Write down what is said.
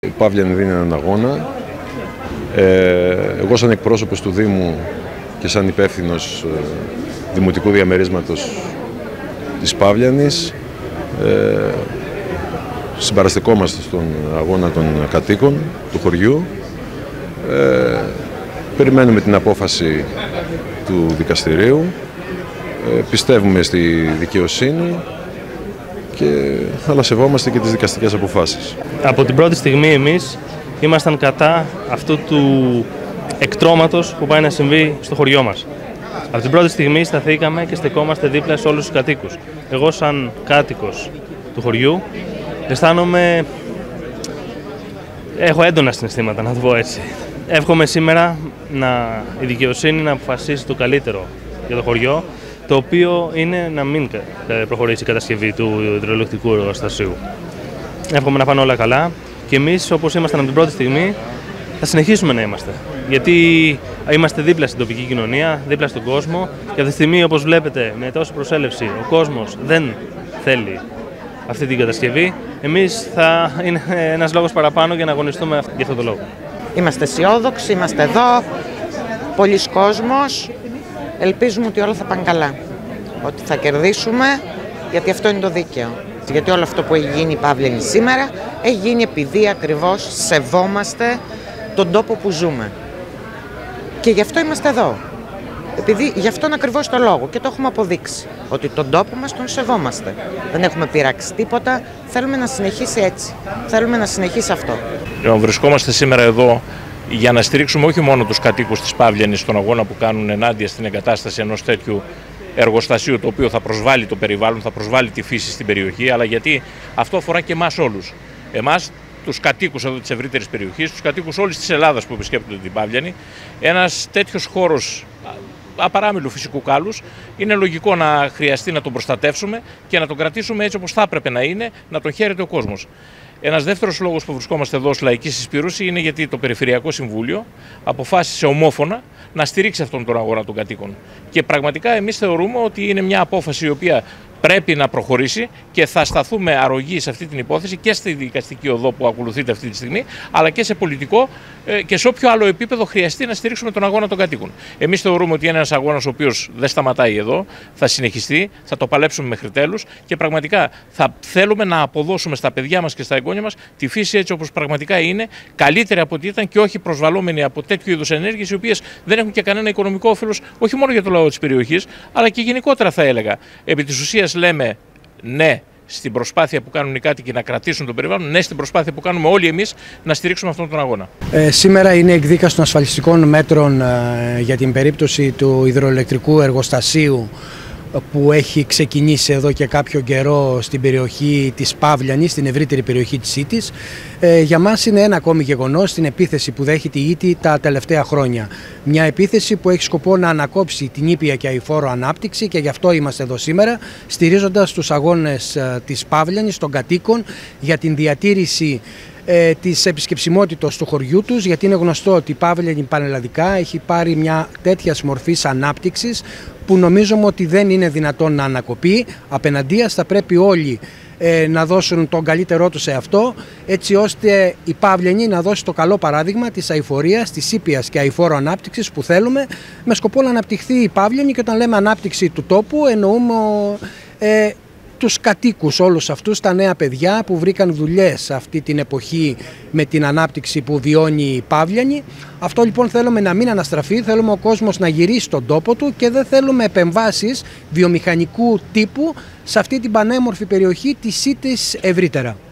Η Παύλιανη δίνει έναν αγώνα. Εγώ σαν εκπρόσωπος του Δήμου και σαν υπεύθυνος δημοτικού διαμερίσματος της Παύλιανης συμπαραστεκόμαστε στον αγώνα των κατοίκων του χωριού. Περιμένουμε την απόφαση του δικαστηρίου. Πιστεύουμε στη δικαιοσύνη αλλά σεβόμαστε και τις δικαστικές αποφάσεις. Από την πρώτη στιγμή εμείς ήμασταν κατά αυτού του εκτρώματος που πάει να συμβεί στο χωριό μας. Από την πρώτη στιγμή σταθήκαμε και στεκόμαστε δίπλα σε όλους τους κατοίκους. Εγώ σαν κάτοικος του χωριού αισθάνομαι... έχω έντονα συναισθήματα, να το πω έτσι. Εύχομαι σήμερα η δικαιοσύνη να αποφασίσει το καλύτερο για το χωριό, το οποίο είναι να μην προχωρήσει η κατασκευή του υδροελεκτρικού εργοστασίου. Εύχομαι να πάνε όλα καλά και εμείς, όπως ήμασταν από την πρώτη στιγμή, θα συνεχίσουμε να είμαστε. Γιατί είμαστε δίπλα στην τοπική κοινωνία, δίπλα στον κόσμο και αυτή τη στιγμή, όπως βλέπετε, με τόση προσέλευση, ο κόσμος δεν θέλει αυτή την κατασκευή. Εμείς θα είναι ένας λόγος παραπάνω για να αγωνιστούμε για αυτό το λόγο. Είμαστε αισιόδοξοι, είμαστε εδώ, πολλοί κόσμος. Ελπίζουμε ότι όλα θα πάνε καλά, ότι θα κερδίσουμε, γιατί αυτό είναι το δίκαιο. Γιατί όλο αυτό που έχει γίνει η Παύλιανη σήμερα, έχει γίνει επειδή ακριβώς σεβόμαστε τον τόπο που ζούμε. Και γι' αυτό είμαστε εδώ. Επειδή γι' αυτόν ακριβώς το λόγο και το έχουμε αποδείξει. Ότι τον τόπο μας τον σεβόμαστε. Δεν έχουμε πειράξει τίποτα, θέλουμε να συνεχίσει έτσι. Θέλουμε να συνεχίσει αυτό. Βρισκόμαστε σήμερα εδώ για να στηρίξουμε όχι μόνο τους κατοίκους της Παύλιανης στον αγώνα που κάνουν ενάντια στην εγκατάσταση ενός τέτοιου εργοστασίου, το οποίο θα προσβάλλει το περιβάλλον, θα προσβάλλει τη φύση στην περιοχή, αλλά γιατί αυτό αφορά και εμάς όλους. Εμάς, τους κατοίκους εδώ της ευρύτερης περιοχής, τους κατοίκους όλης της Ελλάδας που επισκέπτονται την Παύλιανη. Ένας τέτοιος χώρος απαράμιλου φυσικού κάλους είναι λογικό να χρειαστεί να τον προστατεύσουμε και να τον κρατήσουμε έτσι όπως θα έπρεπε να είναι, να τον χαίρεται ο κόσμος. Ένας δεύτερος λόγος που βρισκόμαστε εδώ ως λαϊκή συσπήρωση είναι γιατί το Περιφερειακό Συμβούλιο αποφάσισε ομόφωνα να στηρίξει αυτόν τον αγώνα των κατοίκων. Και πραγματικά εμείς θεωρούμε ότι είναι μια απόφαση η οποία πρέπει να προχωρήσει και θα σταθούμε αρρωγοί σε αυτή την υπόθεση και στη δικαστική οδό που ακολουθείται αυτή τη στιγμή, αλλά και σε πολιτικό και σε όποιο άλλο επίπεδο χρειαστεί να στηρίξουμε τον αγώνα των κατοίκων. Εμείς θεωρούμε ότι είναι ένας αγώνας ο οποίος δεν σταματάει εδώ, θα συνεχιστεί, θα το παλέψουμε μέχρι τέλους και πραγματικά θα θέλουμε να αποδώσουμε στα παιδιά μας και στα εγγόνια μας τη φύση έτσι όπως πραγματικά είναι, καλύτερη από ό,τι ήταν και όχι προσβαλλόμενη από τέτοιου είδους ενέργειες οι οποίες δεν έχουν και κανένα οικονομικό όφελος, όχι μόνο για το λαό της περιοχής, αλλά και γενικότερα θα έλεγα. Επί της ουσίας λέμε ναι στην προσπάθεια που κάνουν οι κάτοικοι να κρατήσουν τον περιβάλλον, ναι στην προσπάθεια που κάνουμε όλοι εμείς να στηρίξουμε αυτόν τον αγώνα. Σήμερα είναι εκδίκαση των ασφαλιστικών μέτρων για την περίπτωση του υδροελεκτρικού εργοστασίου που έχει ξεκινήσει εδώ και κάποιο καιρό στην περιοχή της Παύλιανης, στην ευρύτερη περιοχή της Ήττης. Για μας είναι ένα ακόμη γεγονός την επίθεση που δέχεται η Ήττη τα τελευταία χρόνια. Μια επίθεση που έχει σκοπό να ανακόψει την ήπια και αειφόρο ανάπτυξη και γι' αυτό είμαστε εδώ σήμερα, στηρίζοντας τους αγώνες της Παύλιανης, των κατοίκων για την διατήρηση της επισκεψιμότητας του χωριού τους, γιατί είναι γνωστό ότι η Παύλιανη πανελλαδικά έχει πάρει μια τέτοια μορφής ανάπτυξης που νομίζουμε ότι δεν είναι δυνατόν να ανακοπεί. Απέναντίας θα πρέπει όλοι να δώσουν τον καλύτερό τους σε αυτό, έτσι ώστε η Παύλιανη να δώσει το καλό παράδειγμα της αειφορίας, της ήπιας και αειφόρου ανάπτυξης που θέλουμε, με σκοπό να αναπτυχθεί η Παύλιανη. Και όταν λέμε ανάπτυξη του τόπου εννοούμε τους κατοίκους όλους αυτούς, τα νέα παιδιά που βρήκαν δουλειές αυτή την εποχή με την ανάπτυξη που βιώνει η Παύλιανη. Αυτό λοιπόν θέλουμε να μην αναστραφεί, θέλουμε ο κόσμος να γυρίσει στον τόπο του και δεν θέλουμε επεμβάσεις βιομηχανικού τύπου σε αυτή την πανέμορφη περιοχή της Ήττης ευρύτερα.